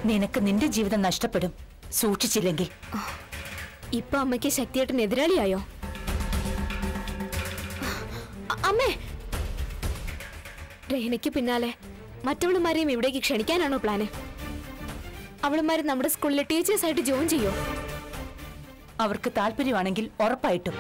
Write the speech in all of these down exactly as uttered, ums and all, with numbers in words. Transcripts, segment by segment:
നിനക്ക് നിന്റെ ജീവിതം നഷ്ടപ്പെടും സൂക്ഷിച്ചില്ലെങ്കിൽ. ഇപ്പൊ അമ്മയ്ക്ക് ശക്തിയേട്ടൻ എതിരാളിയായോ? അമ്മേ, രഹനയ്ക്ക് പിന്നാലെ മറ്റവളുമാരെയും ഇവിടേക്ക് ക്ഷണിക്കാനാണോ പ്ലാന്? അവളുമാര് നമ്മുടെ സ്കൂളിലെ ടീച്ചേഴ്സ് ആയിട്ട് ജോയിൻ ചെയ്യോ? അവർക്ക് താല്പര്യമാണെങ്കിൽ ഉറപ്പായിട്ടും.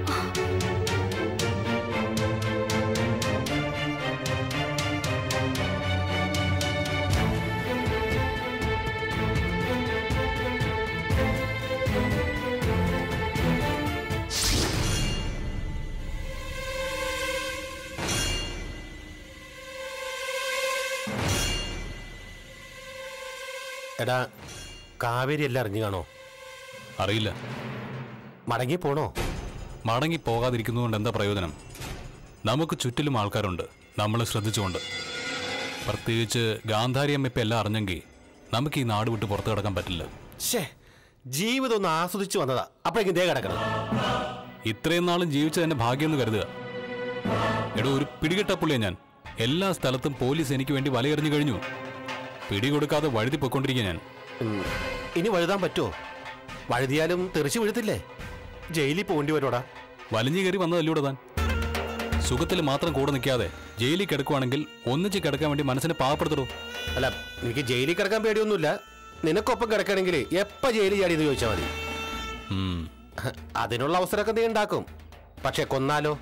എടാ, കാവേരി എല്ലാം അറിഞ്ഞു കാണോ? അറിയില്ല. മടങ്ങി പോണോ? മടങ്ങി പോകാതിരിക്കുന്നതുകൊണ്ട് എന്താ പ്രയോജനം? നമുക്ക് ചുറ്റിലും ആൾക്കാരുണ്ട്, നമ്മളെ ശ്രദ്ധിച്ചുകൊണ്ട്. പ്രത്യേകിച്ച് ഗാന്ധാരിയമ്മ ഇപ്പം എല്ലാം അറിഞ്ഞെങ്കിൽ നമുക്ക് ഈ നാട് വിട്ട് പുറത്തു കിടക്കാൻ പറ്റില്ല. ശേ, ജീവിതം ഒന്ന് ആസ്വദിച്ചു വന്നതാ, അപ്പോഴേക്കും ദേ കിടക്കണം. ഇത്രയും നാളും ജീവിച്ചതിന്റെ ഭാഗ്യമെന്ന് കരുതുക. എടോ, ഒരു പിടികിട്ടപ്പുള്ളിയാ ഞാൻ. എല്ലാ സ്ഥലത്തും പോലീസ് എനിക്ക് വേണ്ടി വലയെറിഞ്ഞു കഴിഞ്ഞു. പിടികൊടുക്കാതെ വഴുതി പൊയ്ക്കൊണ്ടിരിക്കുക ഞാൻ. ഇനി വഴുതാൻ പറ്റുമോ? വഴുതിയാലും തെറിച്ചു വീഴത്തില്ലേ? ജയിലിൽ പോകേണ്ടി വരുവാടാ. വലിഞ്ഞു കയറി വന്നതല്ലൂടെ താൻ. സുഖത്തിൽ മാത്രം കൂടെ നിൽക്കാതെ ജയിലിൽ കിടക്കുവാണെങ്കിൽ ഒന്നിച്ച് കിടക്കാൻ വേണ്ടി മനസ്സിനെ പാവപ്പെടുത്തടോ. അല്ല, എനിക്ക് ജയിലിൽ കിടക്കാൻ പേടിയൊന്നുമില്ല. നിനക്കൊപ്പം കിടക്കണമെങ്കിൽ എപ്പ ജയിലിൽ ചാടിയെന്ന് ചോദിച്ചാൽ മതി. അതിനുള്ള അവസരമൊക്കെ നീ ഉണ്ടാക്കും. പക്ഷെ കൊന്നാലോ?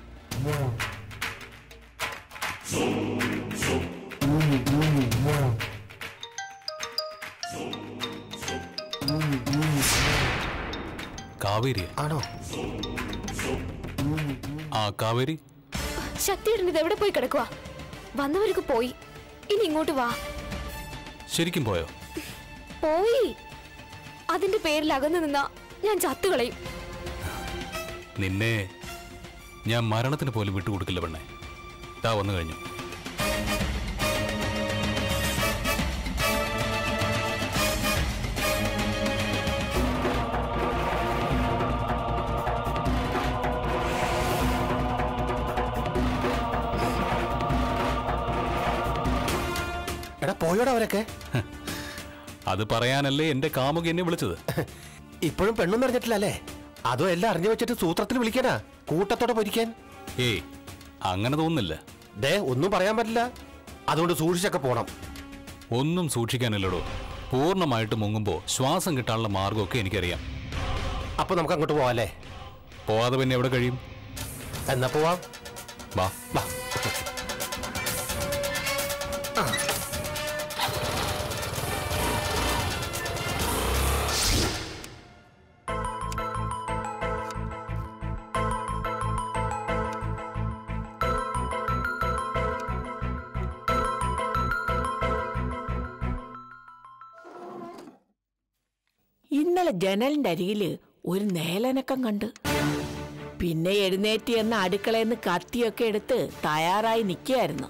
കാവേരി ആണോ? ആ കാവേരി. ശക്തിയേട്ടൻ ഇത് എവിടെ പോയി കിടക്കുക? വന്നവർക്ക് പോയി, ഇനി ഇങ്ങോട്ട് വാ. ശരിക്കും പോയോ? പോയി. അതിന്റെ പേരിൽ അകന്നു നിന്നാ ഞാൻ ചത്തുകളയും. നിന്നെ ഞാൻ മരണത്തിന് പോലും വിട്ടുകൊടുക്കില്ല പെണ്ണെ. താ വന്നു കഴിഞ്ഞു. എടാ, പോയോടാ അവരൊക്കെ? അത് പറയാനല്ലേ എന്റെ കാമുകി എന്നെ വിളിച്ചത്. ഇപ്പോഴും പെണ്ണൊന്നും അറിഞ്ഞിട്ടില്ല അല്ലേ? അതോ എല്ലാം അറിഞ്ഞു വെച്ചിട്ട് സൂത്രത്തിന് വിളിക്കാനാ, കൂട്ടത്തോടെ പൊരിക്കാൻ? ഏയ്, അങ്ങനെ തോന്നുന്നില്ല. ദേ, ഒന്നും പറയാൻ പറ്റില്ല. അതുകൊണ്ട് സൂക്ഷിച്ചൊക്കെ പോണം. ഒന്നും സൂക്ഷിക്കാനില്ലടോ. പൂർണ്ണമായിട്ട് മുങ്ങുമ്പോ ശ്വാസം കിട്ടാനുള്ള മാർഗമൊക്കെ എനിക്കറിയാം. അപ്പൊ നമുക്ക് അങ്ങോട്ട് പോവാല്ലേ? പോവാതെ പിന്നെ എവിടെ കഴിയും? എന്നാ പോവാം. വാ വാ. ഇന്നലെ ജനലിന്റെ അരികില് ഒരു നേലനക്കം കണ്ട്. പിന്നെ എഴുന്നേറ്റ് എന്ന അടുക്കളയെന്ന് കത്തിയൊക്കെ എടുത്ത് തയ്യാറായി നിൽക്കുകയായിരുന്നു.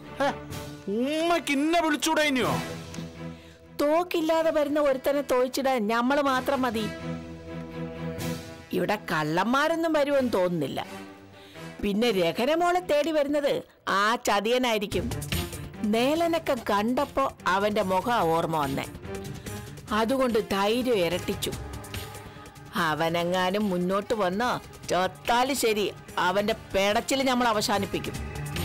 തോക്കില്ലാതെ വരുന്ന ഒരുത്തനെ തോച്ചിടാൻ ഞമ്മള് മാത്രം മതി. ഇവിടെ കള്ളന്മാരൊന്നും വരുമെന്ന് തോന്നുന്നില്ല. പിന്നെ രഹനമോളെ തേടി വരുന്നത് ആ ചതിയനായിരിക്കും. നേലനക്കം കണ്ടപ്പോ അവന്റെ മുഖം ഓർമ്മ വന്നേ. അതുകൊണ്ട് ധൈര്യം ഇരട്ടിച്ചു. അവനെങ്ങാനും മുന്നോട്ട് വന്നോ ചൊത്താല് ശരി, അവന്റെ പേടച്ചിൽ നമ്മൾ അവസാനിപ്പിക്കും.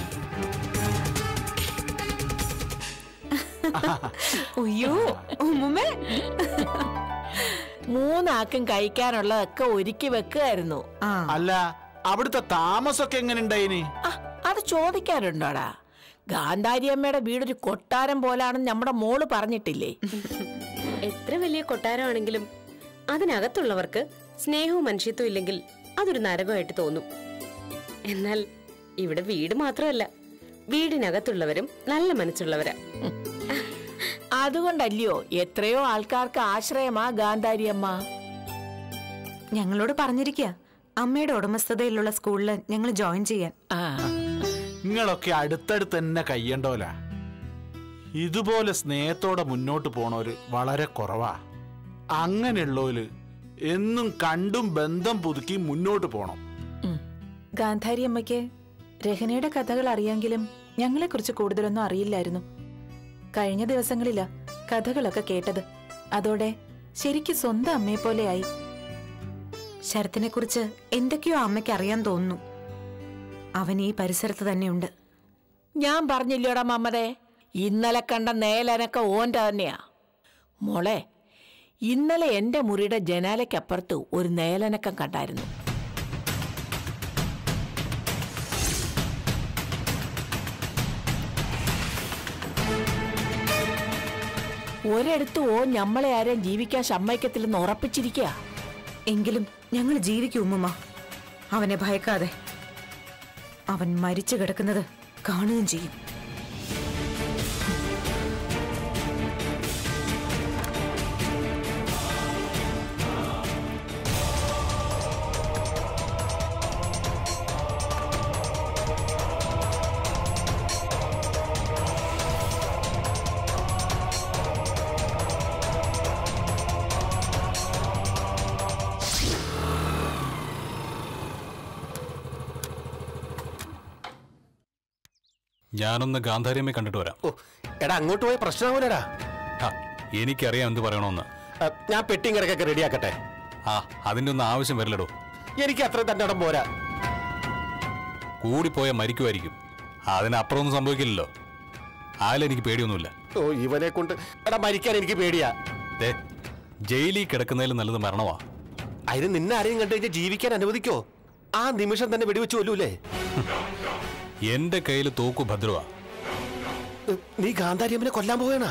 മൂന്നാക്കും കഴിക്കാനുള്ളതൊക്കെ ഒരുക്കി വെക്കുകയായിരുന്നു. അല്ല, അവിടുത്തെ താമസമൊക്കെ എങ്ങനെ ഉണ്ടായിനി? അത് ചോദിക്കാറുണ്ടോടാ? ഗാന്ധാരിയമ്മയുടെ വീടൊരു കൊട്ടാരം പോലാണെന്ന് നമ്മുടെ മോള് പറഞ്ഞിട്ടില്ലേ? എത്ര വലിയ കൊട്ടാരമാണെങ്കിലും അതിനകത്തുള്ളവർക്ക് സ്നേഹവും മനുഷ്യത്വം ഇല്ലെങ്കിൽ അതൊരു നരകമായിട്ട് തോന്നും. എന്നാൽ ഇവിടെ വീട് മാത്രമല്ല, വീടിനകത്തുള്ളവരും നല്ല മനസ്സുള്ളവരാ. അതുകൊണ്ടല്ലയോ എത്രയോ ആൾക്കാർക്ക് ആശ്രയമാ ഗാന്ധാരിയമ്മ. ഞങ്ങളോട് പറഞ്ഞിരിക്കുക അമ്മയുടെ ഉടമസ്ഥതയിലുള്ള സ്കൂളില് ഞങ്ങൾ ജോയിൻ ചെയ്യാൻ. നിങ്ങളൊക്കെ അടുത്തടുത്ത് തന്നെ കയ്യണ്ടോല. ഇതുപോലെ സ്നേഹത്തോടെ മുന്നോട്ട് പോണവര് വളരെ കുറവാ. അങ്ങനെയുള്ളവര് എന്നും കണ്ടും ബന്ധം പുതുക്കി മുന്നോട്ട് പോണം. ഗാന്ധാരിയമ്മയ്ക്ക് രഹനയുടെ കഥകൾ അറിയാമെങ്കിലും ഞങ്ങളെ കുറിച്ച് കൂടുതലൊന്നും അറിയില്ലായിരുന്നു. കഴിഞ്ഞ ദിവസങ്ങളിലാ കഥകളൊക്കെ കേട്ടത്. അതോടെ ശരിക്കും സ്വന്തം അമ്മയെ പോലെയായി. ശരത്തിനെ കുറിച്ച് എന്തൊക്കെയോ അമ്മയ്ക്ക് അറിയാൻ തോന്നുന്നു. അവൻ ഈ പരിസരത്ത് തന്നെയുണ്ട്. ഞാൻ പറഞ്ഞില്ലോടാ മമ്മതേ, ഇന്നലെ കണ്ട നേലനൊക്കെ ഓൻ്റെ തന്നെയാ. മോളെ, ഇന്നലെ എൻ്റെ മുറിയുടെ ജനാലയ്ക്കപ്പുറത്ത് ഒരു നേലനക്കം കണ്ടായിരുന്നു. ഒരിടത്ത് ഓ ഞമ്മളെ ആരെയും ജീവിക്കാൻ സമ്മതിക്കത്തില്ലെന്ന് ഉറപ്പിച്ചിരിക്കുക. എങ്കിലും ഞങ്ങൾ ജീവിക്കും ഉമ്മുമ്മ, അവനെ ഭയക്കാതെ. അവൻ മരിച്ചു കിടക്കുന്നത് കാണുകയും ചെയ്യും. ഞാനൊന്ന് ഗാന്ധാരിയമ്മയെ കണ്ടിട്ട് വരാം. ഓ എടാ, അങ്ങോട്ട് പോയ പ്രശ്നമാവൂലടാ. ആ, എനിക്കറിയാം എന്ത് പറയണമെന്ന്. ഞാൻ പെട്ടിയും കിടക്കൊക്കെ റെഡിയാക്കട്ടെ. ആ, അതിൻ്റെ ഒന്നും ആവശ്യം വരില്ലടോ. എനിക്ക് അത്ര തന്നെ ഇടം പോരാ. കൂടിപ്പോയാൽ മരിക്കുമായിരിക്കും, അതിനപ്പുറമൊന്നും സംഭവിക്കില്ലല്ലോ. ആലെനിക്ക് പേടിയൊന്നുമില്ല. ഓ ഇവനെ കൊണ്ട് എടാ മരിക്കാൻ എനിക്ക് പേടിയാ. ദേ, ജയിലിൽ കിടക്കുന്നതിൽ നല്ലത് മരണമാ. അതിന് നിന്നെ ആരെയും കണ്ടു കഴിഞ്ഞാൽ ജീവിക്കാൻ അനുവദിക്കോ? ആ നിമിഷം തന്നെ വെടിവെച്ച് കൊല്ലൂലേ? എന്റെ കയ്യിൽ തോക്കു ഭദ്രവാ. നീ ഗാന്ധാരിയമ്മനെ കൊല്ലാൻ പോവേണ?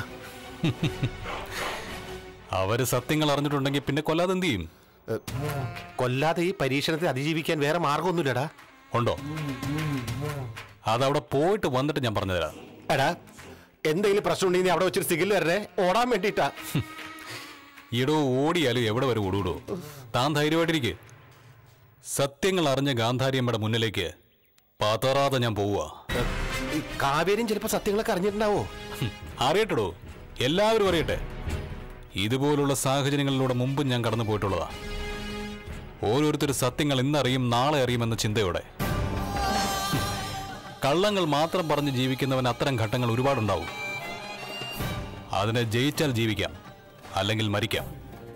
അവര് സത്യങ്ങൾ അറിഞ്ഞിട്ടുണ്ടെങ്കിൽ പിന്നെ കൊല്ലാതെ എന്ത് ചെയ്യും? കൊല്ലാതെ ഈ പരീക്ഷണത്തെ അതിജീവിക്കാൻ വേറെ മാർഗമൊന്നുമില്ലടാ. ഉണ്ടോ? അതവിടെ പോയിട്ട് വന്നിട്ട് ഞാൻ പറഞ്ഞുതരാം. എടാ, എന്തെങ്കിലും പ്രശ്നം ഉണ്ടെങ്കിൽ അവിടെ വെച്ചൊരു സിഗിൽ വരണേ, ഓടാൻ വേണ്ടിട്ടാ. ഇടോ, ഓടിയാലും എവിടെ വരെ ഓടൂടോ? താൻ ധൈര്യമായിട്ടിരിക്കെ. സത്യങ്ങൾ അറിഞ്ഞ ഗാന്ധാരിയമ്മയുടെ മുന്നിലേക്ക് പാതറാതെ ഞാൻ പോവുക. കാവേരിയും ചിലപ്പോ സത്യങ്ങളൊക്കെ അറിഞ്ഞിട്ടുണ്ടാവോ? അറിയട്ടോ, എല്ലാവരും അറിയട്ടെ. ഇതുപോലുള്ള സാഹചര്യങ്ങളിലൂടെ മുമ്പും ഞാൻ കടന്നു പോയിട്ടുള്ളതാ. ഓരോരുത്തർ സത്യങ്ങൾ ഇന്നറിയും നാളെ അറിയുമെന്ന ചിന്തയോടെ. കള്ളങ്ങൾ മാത്രം പറഞ്ഞ് ജീവിക്കുന്നവൻ അത്തരം ഘട്ടങ്ങൾ ഒരുപാടുണ്ടാവും. അതിനെ ജയിച്ചാൽ ജീവിക്കാം, അല്ലെങ്കിൽ മരിക്കാം.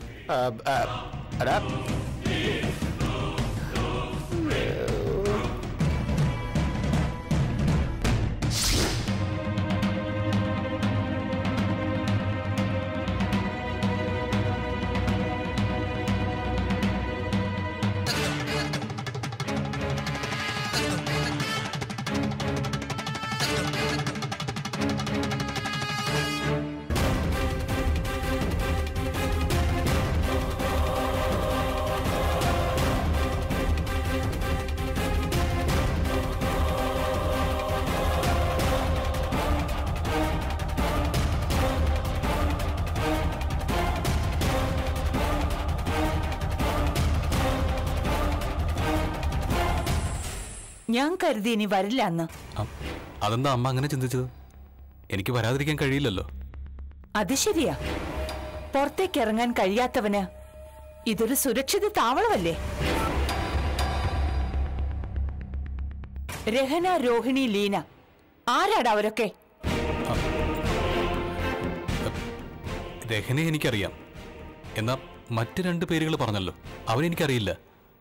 ഞാൻ കരുതി ഇനി വരില്ല എന്ന്. അതെന്താ അമ്മ അങ്ങനെ ചിന്തിച്ചത്? എനിക്ക് വരാതിരിക്കാൻ കഴിയില്ലല്ലോ. അത് ശരിയാ. പുറത്തേക്ക് ഇറങ്ങാൻ കഴിയാത്തവന് ഇതൊരു സുരക്ഷിത താവളമല്ലേ? രഹന, രോഹിണി, ലീന, ആരാടാ അവരൊക്കെ? രഹനെ എനിക്കറിയാം, എന്നാ മറ്റു രണ്ട് പേരുകൾ പറഞ്ഞല്ലോ, അവരെനിക്കറിയില്ല.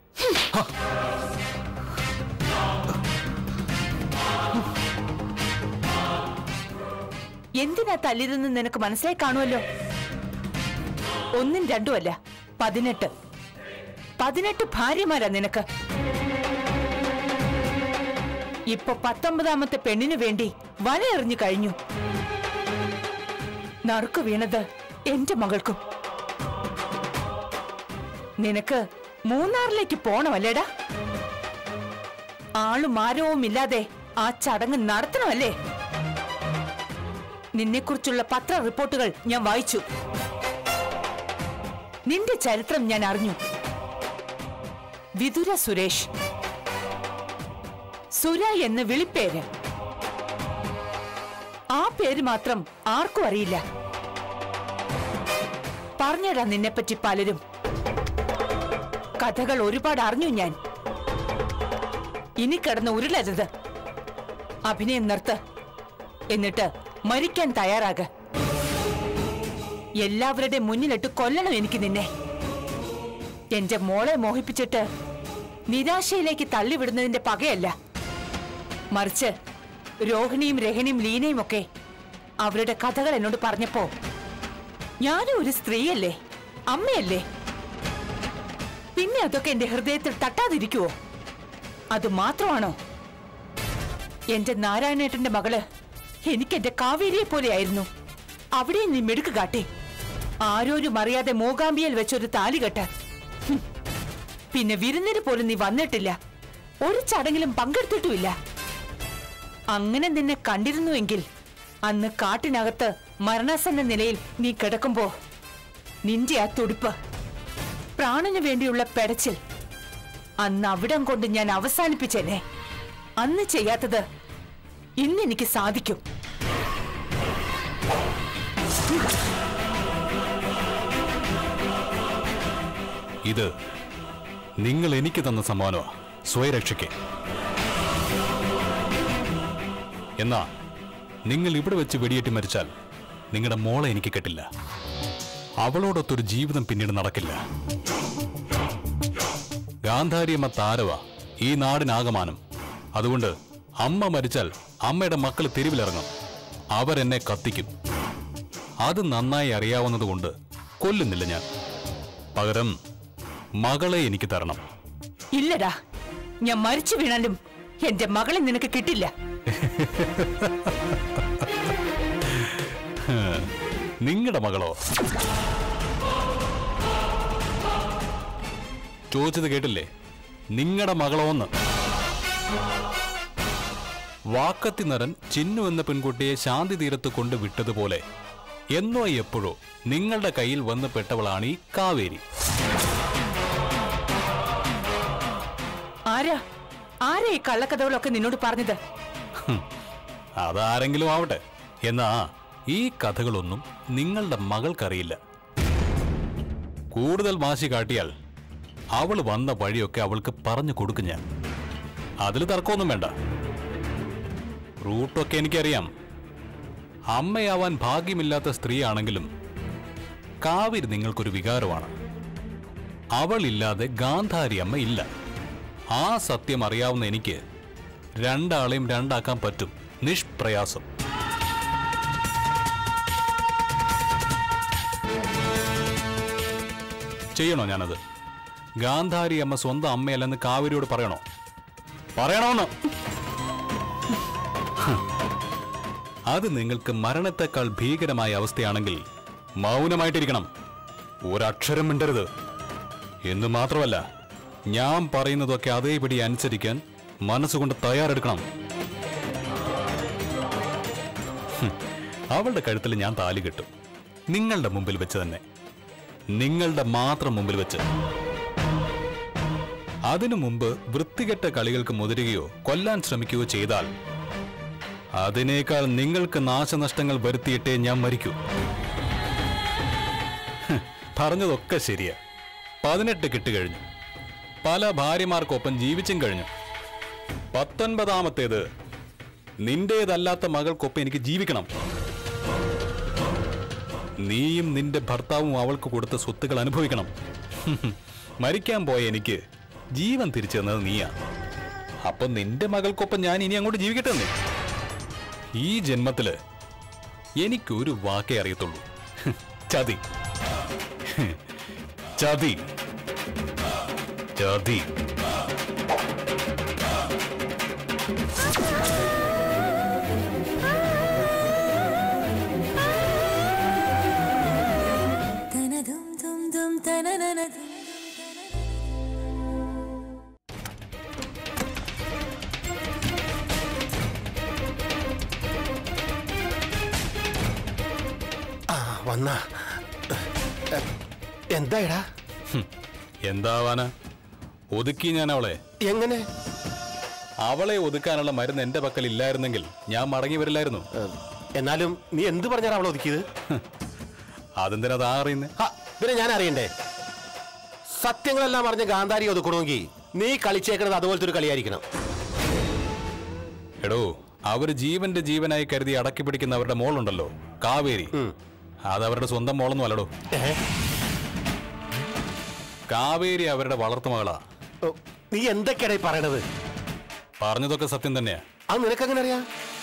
എന്തിനാ തല്ലിയതെന്ന് നിനക്ക് മനസ്സിലായി കാണുമല്ലോ. ഒന്നും രണ്ടുമല്ല, പതിനെട്ട് പതിനെട്ട് ഭാര്യമാരാ നിനക്ക്. ഇപ്പൊ പത്തൊമ്പതാമത്തെ പെണ്ണിനു വേണ്ടി വലയെറിഞ്ഞു കഴിഞ്ഞു. നറുക്കു വീണത് എന്റെ മകൾക്കും. നിനക്ക് മൂന്നാറിലേക്ക് പോണമല്ലേടാ? ആളും ആരവും ഇല്ലാതെ ആ ചടങ്ങ് നടത്തണമല്ലേ? നിന്നെക്കുറിച്ചുള്ള പത്ര റിപ്പോർട്ടുകൾ ഞാൻ വായിച്ചു. നിന്റെ ചരിത്രം ഞാൻ അറിഞ്ഞു. വിതുര സുരേഷ്, സുര എന്ന് വിളിപ്പേര്. ആ പേര് മാത്രം ആർക്കും അറിയില്ല. പറഞ്ഞടാ നിന്നെപ്പറ്റി പലരും. കഥകൾ ഒരുപാട് അറിഞ്ഞു ഞാൻ. ഇനി കിടന്ന് ഉരുളരുത്. അഭിനയം നിർത്ത്. എന്നിട്ട് മരിക്കാൻ തയ്യാറാക. എല്ലാവരുടെ മുന്നിലിട്ട് കൊല്ലണം എനിക്ക് നിന്നെ. എന്റെ മോളെ മോഹിപ്പിച്ചിട്ട് നിരാശയിലേക്ക് തള്ളിവിടുന്നതിന്റെ പകയല്ല, മറിച്ച് രോഹിണിയും രഹണിയും ലീനയും ഒക്കെ അവരുടെ കഥകൾ എന്നോട് പറഞ്ഞപ്പോ ഞാനും ഒരു സ്ത്രീയല്ലേ, അമ്മയല്ലേ, പിന്നെ അതൊക്കെ എന്റെ ഹൃദയത്തിൽ തട്ടാതിരിക്കുവോ? അത് മാത്രമാണോ? എന്റെ നാരായണേട്ടന്റെ മകള് എനിക്ക് എന്റെ കാവേരിയെ പോലെയായിരുന്നു. അവിടെ നീ മിടുക്ക് കാട്ടി ആരോരും അറിയാതെ മൂകാംബിയയിൽ വെച്ചൊരു താലികെട്ട്. പിന്നെ വിരുന്നിന് പോലും നീ വന്നിട്ടില്ല, ഒരു ചടങ്ങിലും പങ്കെടുത്തിട്ടുമില്ല. അങ്ങനെ നിന്നെ കണ്ടിരുന്നുവെങ്കിൽ അന്ന് കാട്ടിനകത്ത് മരണാസന്ന നിലയിൽ നീ കിടക്കുമ്പോ നിന്റെ ആ തുടിപ്പ്, പ്രാണന് വേണ്ടിയുള്ള പെടച്ചിൽ, അന്ന് അവിടം കൊണ്ട് ഞാൻ അവസാനിപ്പിച്ചേനെ. അന്ന് ചെയ്യാത്തത് ഇന്ന് എനിക്ക് സാധിക്കും. ഇത് നിങ്ങൾ എനിക്ക് തന്ന സമ്മാനമാ, സ്വയരക്ഷയ്ക്ക്. എന്നാ നിങ്ങൾ ഇവിടെ വെച്ച് വെടിയേറ്റി മരിച്ചാൽ നിങ്ങളുടെ മോളെ എനിക്ക് കിട്ടില്ല. അവളോടൊത്തൊരു ജീവിതം പിന്നീട് നടക്കില്ല. ഗാന്ധാരിയമ്മ താരവ ഈ നാടിനാകമാനം. അതുകൊണ്ട് അമ്മ മരിച്ചാൽ അമ്മയുടെ മക്കൾ തെരുവിലിറങ്ങും, അവരെന്നെ കത്തിക്കും. അത് നന്നായി അറിയാവുന്നതുകൊണ്ട് കൊല്ലുന്നില്ല ഞാൻ. പകരം മകളെ എനിക്ക് തരണം. ഇല്ലടാ, ഞാൻ മരിച്ചു വീണാലും എന്റെ മകളെ നിനക്ക് കിട്ടില്ല. നിങ്ങളുടെ മകളോ? ചോദിച്ചത് കേട്ടില്ലേ? നിങ്ങളുടെ മകളോന്ന്. വാക്കത്തി നരൻ ചിന്നു എന്ന പെൺകുട്ടിയെ ശാന്തി തീരത്ത് കൊണ്ട് വിട്ടതുപോലെ എന്നോ എപ്പോഴോ നിങ്ങളുടെ കയ്യിൽ വന്ന് പെട്ടവളാണ് ഈ കാവേരി. ആരാ ആരാ ഈ കള്ളക്കഥകളൊക്കെ നിന്നോട് പറഞ്ഞത്? അതാരെങ്കിലും ആവട്ടെ. എന്നാ ഈ കഥകളൊന്നും നിങ്ങളുടെ മകൾക്കറിയില്ല. കൂടുതൽ വാശി കാട്ടിയാൽ അവൾ വന്ന വഴിയൊക്കെ അവൾക്ക് പറഞ്ഞു കൊടുക്കും ഞാൻ. അതിൽ തർക്കമൊന്നും വേണ്ട. റൂട്ടൊക്കെ എനിക്കറിയാം. അമ്മയാവാൻ ഭാഗ്യമില്ലാത്ത സ്ത്രീയാണെങ്കിലും കാവേരി നിങ്ങൾക്കൊരു വികാരമാണ്. അവളില്ലാതെ ഗാന്ധാരി അമ്മ ഇല്ല. ആ സത്യം അറിയാവുന്ന എനിക്ക് രണ്ടാളെയും രണ്ടാക്കാൻ പറ്റും, നിഷ്പ്രയാസം. ചെയ്യണോ ഞാനത്? ഗാന്ധാരി അമ്മ സ്വന്തം അമ്മയല്ലെന്ന് കാവേരിയോട് പറയണോ? പറയണോന്ന്? അത് നിങ്ങൾക്ക് മരണത്തെക്കാൾ ഭീകരമായ അവസ്ഥയാണെങ്കിൽ മൗനമായിട്ടിരിക്കണം, ഒരക്ഷരം മിണ്ടരുത്. എന്ന് മാത്രമല്ല, ഞാൻ പറയുന്നതൊക്കെ അതേപടി അനുസരിക്കാൻ മനസ്സുകൊണ്ട് തയ്യാറെടുക്കണം. അവളുടെ കഴുത്തിൽ ഞാൻ താലി കെട്ടും, നിങ്ങളുടെ മുമ്പിൽ വെച്ച് തന്നെ, നിങ്ങളുടെ മാത്രം മുമ്പിൽ വെച്ച്. അതിനു മുമ്പ് വൃത്തികെട്ട കളികൾക്ക് മുതിരുകയോ കൊല്ലാൻ ശ്രമിക്കുകയോ ചെയ്താൽ അതിനേക്കാൾ നിങ്ങൾക്ക് നാശനഷ്ടങ്ങൾ വരുത്തിയിട്ടേ ഞാൻ മരിക്കൂ. പറഞ്ഞതൊക്കെ ശരിയാ. പതിനെട്ട് കിട്ടുകഴിഞ്ഞു, പല ഭാര്യമാർക്കൊപ്പം ജീവിച്ചും കഴിഞ്ഞു. പത്തൊൻപതാമത്തേത് നിന്റേതല്ലാത്ത മകൾക്കൊപ്പം എനിക്ക് ജീവിക്കണം. നീയും നിന്റെ ഭർത്താവും അവൾക്ക് കൊടുത്ത സ്വത്തുകൾ അനുഭവിക്കണം. മരിക്കാൻ പോയ എനിക്ക് ജീവൻ തിരിച്ചു തന്നത് നീയാ. അപ്പൊ നിന്റെ മകൾക്കൊപ്പം ഞാൻ ഇനി അങ്ങോട്ട് ജീവിക്കട്ടെ. ഈ ജന്മത്തില് എനിക്കൊരു വാക്കേ അറിയത്തുള്ളൂ, ചതി. ചതി ചതി. വന്ന എന്തായടാ? എന്താവാനാ? ഒതുക്കി ഞാൻ അവളെ. എങ്ങനെ? അവളെ ഒതുക്കാനുള്ള മരുന്ന് എന്റെ പക്കൽ ഇല്ലായിരുന്നെങ്കിൽ ഞാൻ മടങ്ങി വരില്ലായിരുന്നു. എന്നാലും നീ എന്ത് പറഞ്ഞാണ് അവളെ ഒതുക്കിയത്? അതെന്തിനാ താ അറിയുന്നേ? പിന്നെ ഞാൻ അറിയണ്ടേ? സത്യങ്ങളെല്ലാം പറഞ്ഞ് ഗാന്ധാരി ഒതുക്കണമെങ്കിൽ നീ കളിച്ചേക്കണത് അതുപോലത്തെ ഒരു കളിയായിരിക്കണം. എടോ, അവര് ജീവന്റെ ജീവനായി കരുതി അടക്കി പിടിക്കുന്ന അവരുടെ മോളുണ്ടല്ലോ, കാവേരി, അതവരുടെ സ്വന്തം മോളൊന്നും അല്ലടോ. കാവേരി അവരുടെ വളർത്തുമകളാ. നീ എന്തൊക്കെയാണ് ഈ പറയണത്? പറഞ്ഞതൊക്കെ സത്യം തന്നെയാ. അത് നിനക്കെങ്ങനെ അറിയാം?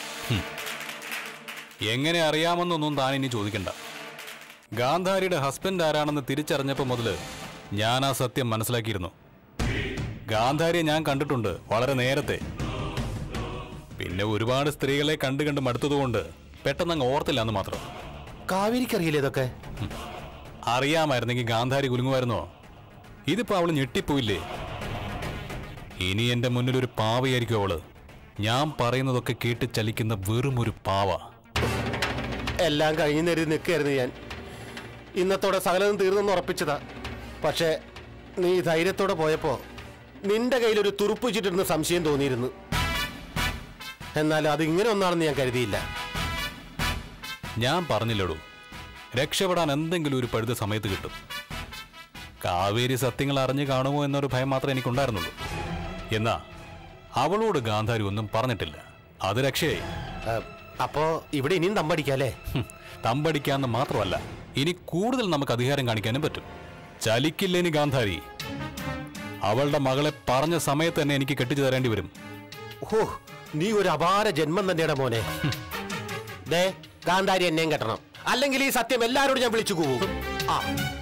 എങ്ങനെ അറിയാമെന്നൊന്നും താൻ ഇനി ചോദിക്കണ്ട. ഗാന്ധാരിയുടെ ഹസ്ബൻഡ് ആരാണെന്ന് തിരിച്ചറിഞ്ഞപ്പോൾ മുതൽ ഞാൻ ആ സത്യം മനസ്സിലാക്കിയിരുന്നു. ഗാന്ധാരിയെ ഞാൻ കണ്ടിട്ടുണ്ട് വളരെ നേരത്തെ. പിന്നെ ഒരുപാട് സ്ത്രീകളെ കണ്ടു കണ്ട് മടുത്തതുകൊണ്ട് പെട്ടെന്ന് അങ്ങ് ഓർത്തില്ല എന്ന് മാത്രം. കാവേരിക്കറിയില്ലേ ഇതൊക്കെ? അറിയാമായിരുന്നെങ്കിൽ ഗാന്ധാരി കുലുങ്ങുമായിരുന്നോ? ഇതിപ്പോ അവള് ഞെട്ടിപ്പോയില്ലേ? ഇനി എന്റെ മുന്നിൽ ഒരു പാവയായിരിക്കും അവള്. ഞാൻ പറയുന്നതൊക്കെ കേട്ട് ചലിക്കുന്ന വെറും ഒരു പാവ. എല്ലാം കഴിഞ്ഞു നേരി നിൽക്കായിരുന്നു ഞാൻ. ഇന്നത്തോടെ സകലതും തീർന്നെന്ന് ഉറപ്പിച്ചതാ. പക്ഷെ നീ ധൈര്യത്തോടെ പോയപ്പോ നിന്റെ കയ്യിലൊരു തുറുപ്പ് ചുറ്റിരുന്ന സംശയം തോന്നിയിരുന്നു. എന്നാൽ അത് ഇങ്ങനെ ഒന്നാണെന്ന് ഞാൻ കരുതിയില്ല. ഞാൻ പറഞ്ഞില്ലടൂ, രക്ഷപ്പെടാൻ എന്തെങ്കിലും ഒരു പഴുത സമയത്ത് കിട്ടും. കാവേരി സത്യങ്ങൾ അറിഞ്ഞു കാണുമോ എന്നൊരു ഭയം മാത്രമേ എനിക്കുണ്ടായിരുന്നുള്ളൂ. എന്നാ അവളോട് ഗാന്ധാരി ഒന്നും പറഞ്ഞിട്ടില്ല. അത് രക്ഷയായി. അപ്പോ ഇവിടെ ഇനിയും തമ്പടിക്കാല്ലേ? തമ്പടിക്കാന്ന് മാത്രമല്ല, ഇനി കൂടുതൽ നമുക്ക് അധികാരം കാണിക്കാനും പറ്റും. ചലിക്കില്ലേനി ഗാന്ധാരി. അവളുടെ മകളെ പറഞ്ഞ സമയത്ത് തന്നെ എനിക്ക് കെട്ടിച്ചു തരേണ്ടി വരും. ഓ, നീ ഒരു അപാര ജന്മം തന്നെയാണ് മോനെ. ദേ, ഗാന്ധാരി എന്നെയും കെട്ടണം, അല്ലെങ്കിൽ ഈ സത്യം എല്ലാരോടും ഞാൻ വിളിച്ചു പോകും. ആ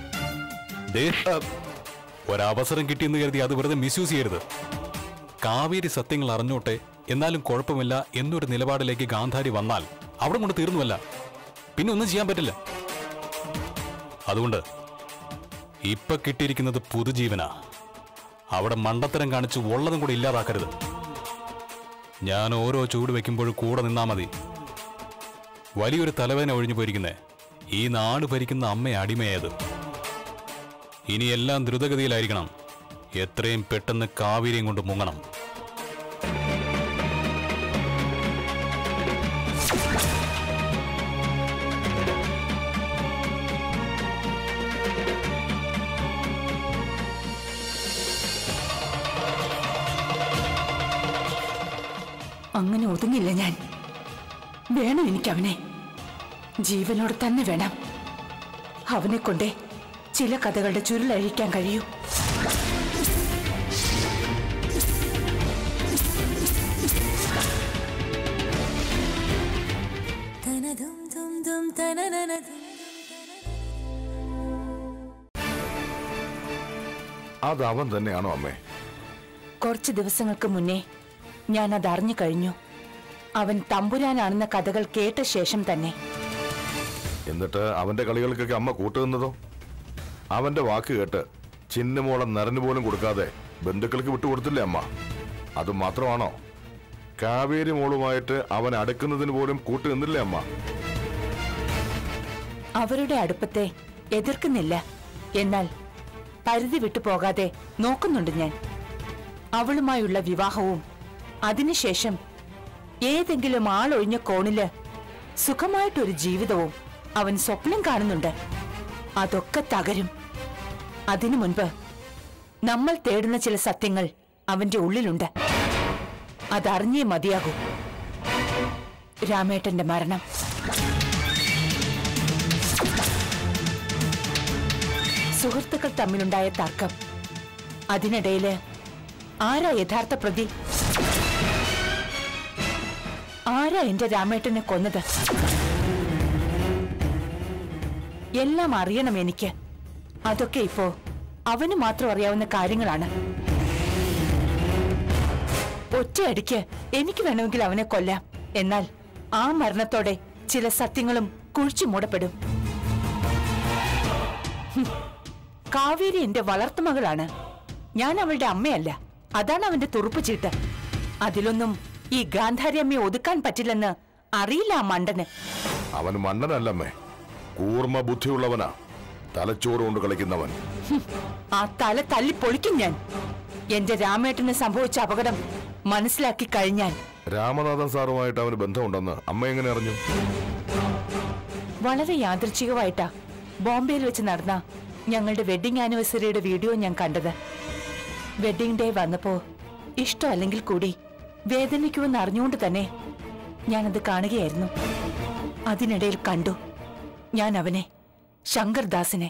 ഒരവസരം കിട്ടിയെന്ന് കരുതി അത് വെറുതെ മിസ്യൂസ് ചെയ്യരുത്. കാവേരി സത്യങ്ങൾ അറിഞ്ഞോട്ടെ, എന്നാലും കുഴപ്പമില്ല എന്നൊരു നിലപാടിലേക്ക് ഗാന്ധാരി വന്നാൽ അവിടെ കൊണ്ട് തീർന്നുവല്ല, പിന്നെ ഒന്നും ചെയ്യാൻ പറ്റില്ല. അതുകൊണ്ട് ഇപ്പൊ കിട്ടിയിരിക്കുന്നത് പുതുജീവനാ. അവിടെ മണ്ടത്തരം കാണിച്ച് ഉള്ളതും കൂടെ ഇല്ലാതാക്കരുത്. ഞാൻ ഓരോ ചൂട് വെക്കുമ്പോഴും കൂടെ നിന്നാ മതി. വലിയൊരു തലവേദന ഒഴിഞ്ഞു പോയിരിക്കുന്നേ. ഈ നാട് ഭരിക്കുന്ന അമ്മ അടിമയായത്. ഇനി എല്ലാം ദ്രുതഗതിയിലായിരിക്കണം. എത്രയും പെട്ടെന്ന് കാവേരിയും കൊണ്ട് മുങ്ങണം. അങ്ങനെ ഒതുങ്ങില്ല ഞാൻ. വേണം എനിക്കവനെ. ജീവനോട് തന്നെ വേണം. അവനെ കൊണ്ടേ ചില കഥകളുടെ ചുരുളഴിക്കാൻ കഴിയൂ. അത് അവൻ തന്നെയാണോ അമ്മേ? കുറച്ച് ദിവസങ്ങൾക്ക് മുന്നേ ഞാൻ അതറിഞ്ഞു കഴിഞ്ഞു. അവൻ തമ്പുരാനാണെന്ന കഥകൾ കേട്ട ശേഷം തന്നെ. എന്നിട്ട് അവന്റെ കളികൾക്കൊക്കെ അമ്മ കൂട്ടുന്നതോ? അവന്റെ വാക്ക് കേട്ട് ചിന്നമോളം നരന് പോലും കൊടുക്കാതെ ബന്ധുക്കൾക്ക് വിട്ടുകൊടുത്തില്ലേ അമ്മ? അത് മാത്രമാണോ, കാവേരി മോളുമായിട്ട് അവൻ അടുക്കുന്നതിന് പോലും കൂട്ടു നിന്നില്ലേ അമ്മ? അവരുടെ അടുപ്പത്തെ എതിർക്കുന്നില്ല, എന്നാൽ പരിധി വിട്ടു പോകാതെ നോക്കുന്നുണ്ട് ഞാൻ. അവളുമായുള്ള വിവാഹവും അതിനുശേഷം ഏതെങ്കിലും ആളൊഴിഞ്ഞ കോണില് സുഖമായിട്ടൊരു ജീവിതവും അവൻ സ്വപ്നം കാണുന്നുണ്ട്. അതൊക്കെ തകരും. അതിനു മുൻപ് നമ്മൾ തേടുന്ന ചില സത്യങ്ങൾ അവന്റെ ഉള്ളിലുണ്ട്. അതറിഞ്ഞേ മതിയാകൂ. രാമേട്ടന്റെ മരണം, സുഹൃത്തുക്കൾ തമ്മിലുണ്ടായ തർക്കം, അതിനിടയില് ആരാ യഥാർത്ഥ പ്രതി? ആരാ എന്റെ രാമേട്ടനെ കൊന്നത്? എല്ലാം അറിയണം എനിക്ക്. അതൊക്കെ ഇപ്പോ അവന് മാത്രം അറിയാവുന്ന കാര്യങ്ങളാണ്. ഒറ്റയടിക്ക് എനിക്ക് വേണമെങ്കിൽ അവനെ കൊല്ലാം. എന്നാൽ ആ മരണത്തോടെ ചില സത്യങ്ങളും കുഴിച്ചു മൂടപ്പെടും. കാവേരി എന്റെ വളർത്തുമകളാണ്. ഞാൻ അവളുടെ അമ്മയല്ല. അതാണ് അവന്റെ തുറുപ്പ് ചീട്ട്. അതിലൊന്നും ഈ ഗാന്ധാരി അമ്മയെ ഒതുക്കാൻ പറ്റില്ലെന്ന് അറിയില്ല ആ മണ്ടന്. അവൻ മണ്ടനല്ലമ്മേ, കൂർമ്മ ബുദ്ധിയുള്ളവനാ, തലച്ചോറ് കൊണ്ട് കളിക്കുന്നവൻ. ആ തല തല്ലി പൊളിക്കും ഞാൻ. എന്റെ രാമേട്ടന് സംഭവിച്ച അപകടം മനസ്സിലാക്കി കഴിഞ്ഞാൽ. രാമനാഥൻ സാറുമായിട്ട് അവന് ബന്ധമുണ്ടെന്ന് അമ്മ എങ്ങനെ അറിഞ്ഞു? വളരെ യാദൃച്ഛികമായിട്ടാ ബോംബെയിൽ വെച്ച് നടന്ന ഞങ്ങളുടെ വെഡിങ് ആനിവേഴ്സറിയുടെ വീഡിയോ ഞാൻ കണ്ടത്. വെഡിങ് ഡേ വന്നപ്പോ ഇഷ്ടമല്ലെങ്കിൽ കൂടി വേദനിക്കുമെന്ന് അറിഞ്ഞുകൊണ്ട് തന്നെ ഞാനത് കാണുകയായിരുന്നു. അതിനിടയിൽ കണ്ടു ഞാൻ അവനെ, ശങ്കർദാസിനെ.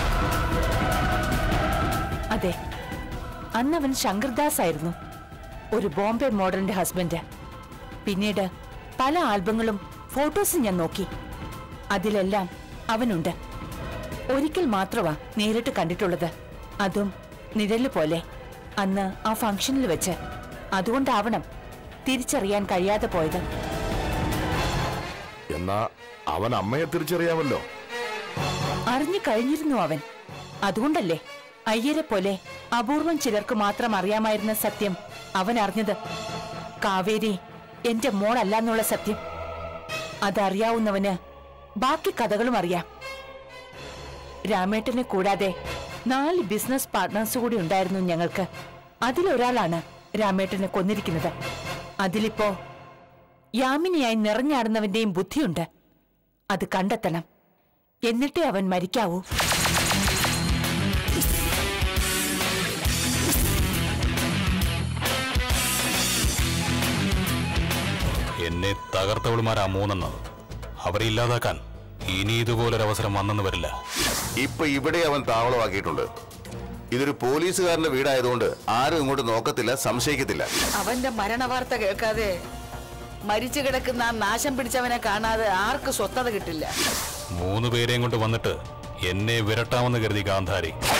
അതെ, അന്നവൻ ശങ്കർദാസ് ആയിരുന്നു, ഒരു ബോംബെ മോഡലിന്റെ ഹസ്ബൻഡ്. പിന്നീട് പല ആൽബങ്ങളും ഫോട്ടോസും ഞാൻ നോക്കി. അതിലെല്ലാം അവനുണ്ട്. ഒരിക്കൽ മാത്രമാ നേരിട്ട് കണ്ടിട്ടുള്ളത്, അതും നിഴല് പോലെ, അന്ന് ആ ഫംഗ്ഷനിൽ വെച്ച്. അതുകൊണ്ടാവണം തിരിച്ചറിയാൻ കഴിയാതെ പോയത്. എന്നാ അവൻ അമ്മയെ തിരിച്ചറിയാമല്ലോ. അറിഞ്ഞു കഴിഞ്ഞിരുന്നു അവൻ. അതുകൊണ്ടല്ലേ അയ്യരെ പോലെ അപൂർവം ചിലർക്ക് മാത്രം അറിയാമായിരുന്ന സത്യം അവൻ അറിഞ്ഞത്. കാവേരി എന്റെ മോളല്ലെന്നുള്ള സത്യം അതറിയാവുന്നവന് ബാക്കി കഥകളും അറിയാം. രാമേട്ടനെ കൂടാതെ നാല് ബിസിനസ് പാർട്ട്നേഴ്സ് കൂടി ഉണ്ടായിരുന്നു ഞങ്ങൾക്ക്. അതിലൊരാളാണ് രാമേട്ടനെ കൊന്നിരിക്കുന്നത്. അതിലിപ്പോ യാമിനിയായി നിറഞ്ഞാടുന്നവന്റെയും ബുദ്ധിയുണ്ട്. അത് കണ്ടെത്തണം, എന്നിട്ടേ അവൻ മരിക്കാവൂ. എന്നെ തകർത്തവളുമാരാ മൂന്നെണ്ണം. അവരെ ഇല്ലാതാക്കാൻ ഇനി ഇതുപോലൊരവസരം വന്നെന്ന് വരില്ല. ഇപ്പൊ ഇവിടെ അവൻ താവളമാക്കിയിട്ടുണ്ട്. ഇതൊരു പോലീസുകാരന്റെ വീടായതുകൊണ്ട് ആരും ഇങ്ങോട്ട് നോക്കത്തില്ല, സംശയിക്കത്തില്ല. അവന്റെ മരണവാർത്ത കേൾക്കാതെ മരിച്ചു കിടക്കുന്ന ആ നാശം പിടിച്ചവനെ കാണാതെ ആർക്ക് സ്വസ്ഥത കിട്ടില്ല. മൂന്ന് പേരെയും കൊണ്ട് വന്നിട്ട് എന്നെ വിരട്ടാമെന്ന് കരുതി ഗാന്ധാരി.